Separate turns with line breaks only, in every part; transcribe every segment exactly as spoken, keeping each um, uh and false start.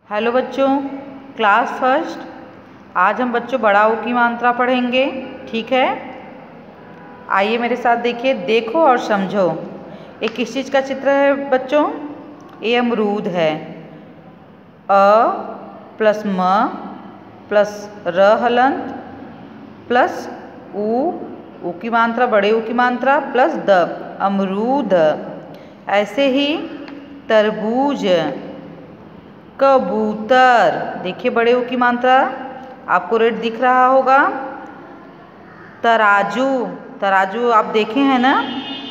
Hello बच्चों, class first. आज हम बच्चों बड़ा ऊ की मात्रा पढ़ेंगे, ठीक है। आइए मेरे साथ देखिए, देखो और समझो। ये किस चीज़ का चित्र है बच्चों? ये अमरूद है। अ प्लस म प्लस र हलंत प्लस ऊ, ऊ की मात्रा बड़े ऊ की मात्रा प्लस द, अमरूद। ऐसे ही तरबूज, कबूतर। देखिए बड़े ऊ की मात्रा, आपको रेड दिख रहा होगा। तराजू, तराजू आप देखे हैं ना।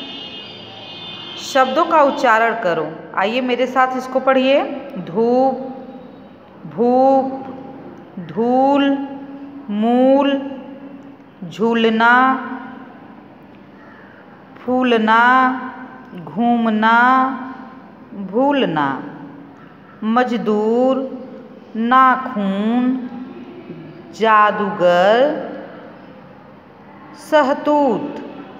शब्दों का उच्चारण करो। आइए मेरे साथ इसको पढ़िए। धूप, भूप, धूल, मूल, झूलना, फूलना, घूमना, भूलना, मजदूर, नाखून, जादूगर, सहतूत।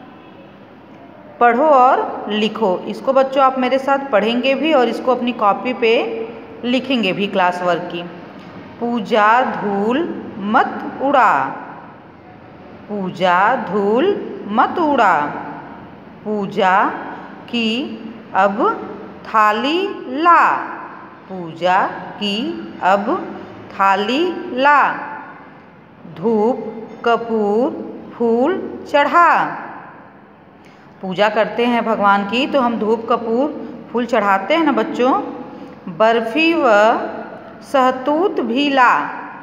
पढ़ो और लिखो। इसको बच्चों आप मेरे साथ पढ़ेंगे भी और इसको अपनी कॉपी पे लिखेंगे भी क्लास वर्क की। पूजा धूल मत उड़ा, पूजा धूल मत उड़ा, पूजा की अब थाली ला, पूजा की अब थाली ला, धूप कपूर फूल चढ़ा। पूजा करते हैं भगवान की तो हम धूप कपूर फूल चढ़ाते हैं ना बच्चों। बर्फी व सहतूत भी ला।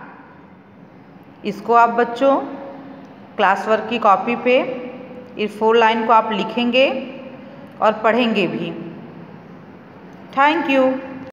इसको आप बच्चों क्लास वर्क की कॉपी पे इस फोर लाइन को आप लिखेंगे और पढ़ेंगे भी। Thank you.